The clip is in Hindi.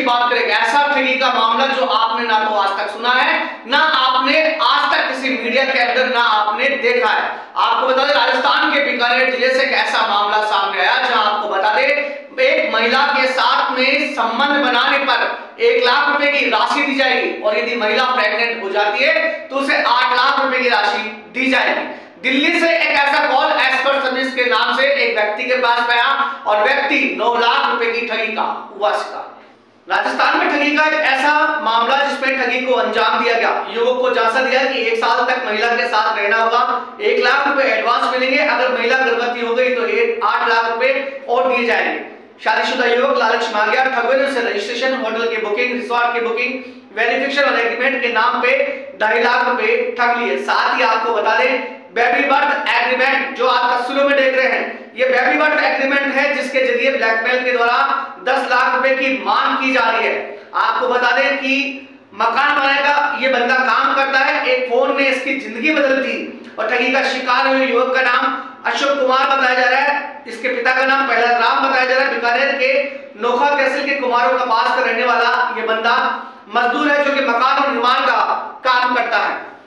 बात करें, ऐसा ठगी का मामला जो आपने ना तो आज तक सुना है, ना आपने आज तक किसी मीडिया के अंदर ना आपने देखा है। आपको बता दें राजस्थान के बीकानेर जिले से एक ऐसा मामला सामने आया जहां आपको बता दें एक महिला के साथ में संबंध बनाने पर 1 लाख रुपए की राशि दी जाएगी और यदि महिला प्रेग्नेंट हो जाती है तो उसे 8 लाख रुपए की राशि दी जाएगी। दिल्ली से एक ऐसा कॉल एक्सपर्ट सर्विस के नाम से एक व्यक्ति के पास आया और व्यक्ति 9 लाख रुपए की ठगी का हुआ शिकार। राजस्थान में ठगी का एक ऐसा मामला जिसमें ठगी को अंजाम दिया गया। युवक को झांसा दिया कि 1 साल तक महिला के साथ रहना होगा, 1 लाख रुपए एडवांस मिलेंगे, अगर महिला गर्भवती हो गई तो 8 लाख रुपए और दिए जाएंगे। शादीशुदा युवक लालच मांग गया, ठगों ने उसे रजिस्ट्रेशन, होटल की बुकिंग, रिसोर्ट की बुकिंग, वेरिफिकेशन और एग्रीमेंट के नाम पे 2.5 लाख रुपए ठग लिए। साथ ही आपको बता दें बेबी बर्थ एग्रीमेंट जो आप तस्वीरों में देख रहे हैं, ये बेबी बर्थ एग्रीमेंट है जिसके जरिए ब्लैकमेल के द्वारा 10 लाख रुपए की मांग की जा रही है। आपको बता दें कि मकान बनाने का ये बंदा काम करता है, एक फोन ने इसकी जिंदगी बदल दी और ठगी का शिकार हुए युवक का नाम अशोक कुमार बताया जा रहा है, इसके पिता का नाम पहला राम बताया जा रहा है। बीकानेर के नोखा तहसील के कुमारों का पास का रहने वाला ये बंदा मजदूर है जो कि मकान और निर्माण का काम करता है।